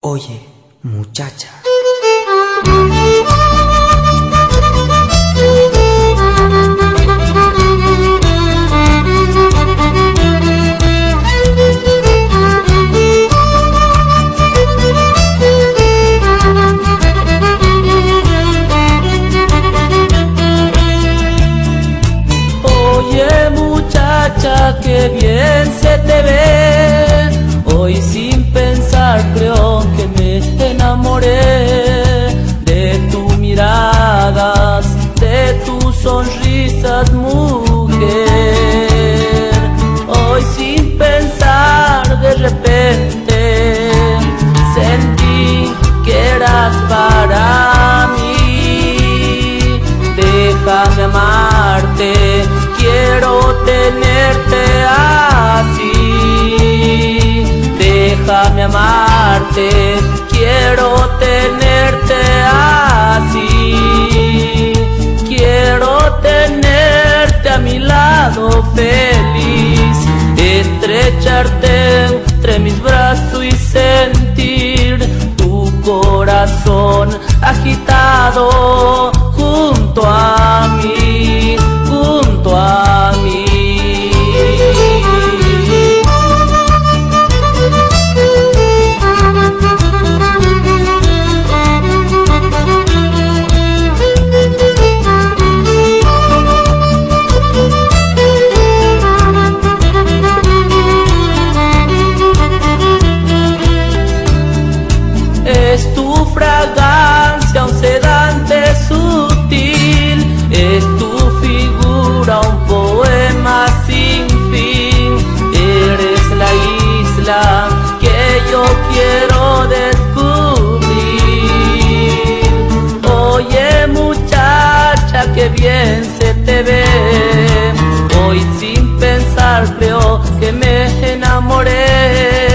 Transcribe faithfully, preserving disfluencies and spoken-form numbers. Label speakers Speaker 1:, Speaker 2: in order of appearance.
Speaker 1: Oye, muchacha.
Speaker 2: Oye, muchacha, qué bien se te ve. Hoy sin pensar creo que me enamoré de tus miradas, de tus sonrisas, mujer. Hoy sin pensar de repente sentí que eras para mí. Déjame amarte, quiero tenerte así. Déjame amarte, quiero tenerte así. Quiero tenerte a mi lado feliz, estrecharte entre mis brazos y sentir tu corazón agitado junto a mí, junto a mí. Es tu fragancia un sedante sutil, es tu figura un poema sin fin. Eres la isla que yo quiero descubrir. Oye, muchacha, qué bien se te ve. Hoy sin pensar creo que me enamoré